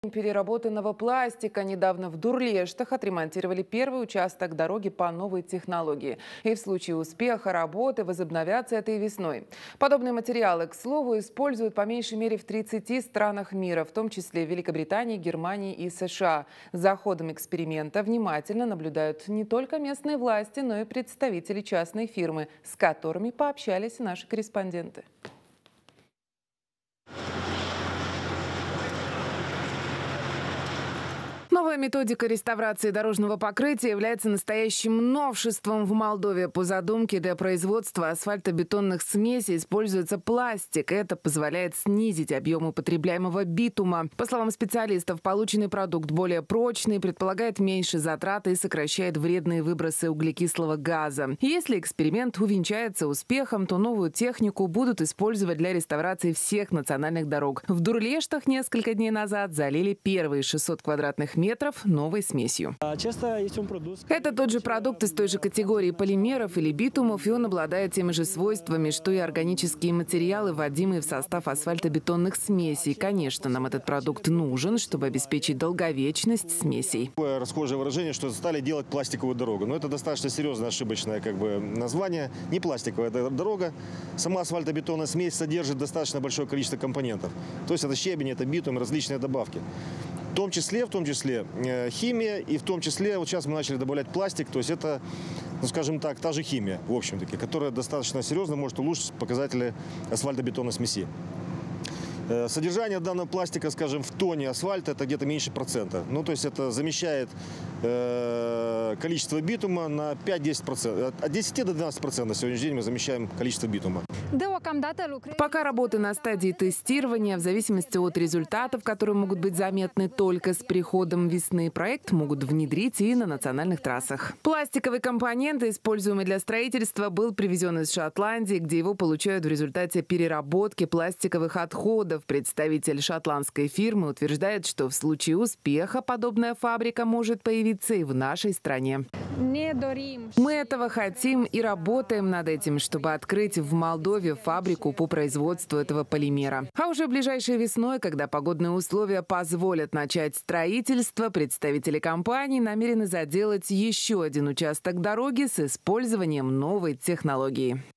Переработанного пластика недавно в Дурлештах отремонтировали первый участок дороги по новой технологии. И в случае успеха работы возобновятся этой весной. Подобные материалы, к слову, используют по меньшей мере в 30 странах мира, в том числе в Великобритании, Германии и США. За ходом эксперимента внимательно наблюдают не только местные власти, но и представители частной фирмы, с которыми пообщались наши корреспонденты. Новая методика реставрации дорожного покрытия является настоящим новшеством в Молдове. По задумке, для производства асфальтобетонных смесей используется пластик. Это позволяет снизить объем употребляемого битума. По словам специалистов, полученный продукт более прочный, предполагает меньше затрат и сокращает вредные выбросы углекислого газа. Если эксперимент увенчается успехом, то новую технику будут использовать для реставрации всех национальных дорог. В Дурлештах несколько дней назад залили первые 600 квадратных метров новой смесью. Это тот же продукт из той же категории полимеров или битумов, и он обладает теми же свойствами, что и органические материалы, вводимые в состав асфальтобетонных смесей. Конечно, нам этот продукт нужен, чтобы обеспечить долговечность смесей. Расхожее выражение, что стали делать пластиковую дорогу. Но это достаточно серьезное ошибочное название. Не пластиковая дорога. Сама асфальтобетонная смесь содержит достаточно большое количество компонентов. То есть это щебень, это битум, различные добавки. В том числе химия, и в том числе вот сейчас мы начали добавлять пластик, то есть это, скажем так, та же химия, в общем-таки, которая достаточно серьезно может улучшить показатели асфальтобетонной смеси. Содержание данного пластика, скажем, в тоне асфальта это где-то меньше процента. Ну, то есть это замещает количество битума на 5-10%. От 10 до 12% на сегодняшний день мы замещаем количество битума. Пока работы на стадии тестирования, в зависимости от результатов, которые могут быть заметны только с приходом весны, проект могут внедрить и на национальных трассах. Пластиковый компонент, используемый для строительства, был привезен из Шотландии, где его получают в результате переработки пластиковых отходов. Представитель шотландской фирмы утверждает, что в случае успеха подобная фабрика может появиться и в нашей стране. Мы этого хотим и работаем над этим, чтобы открыть в Молдове фабрику по производству этого полимера. А уже ближайшей весной, когда погодные условия позволят начать строительство, представители компании намерены заделать еще один участок дороги с использованием новой технологии.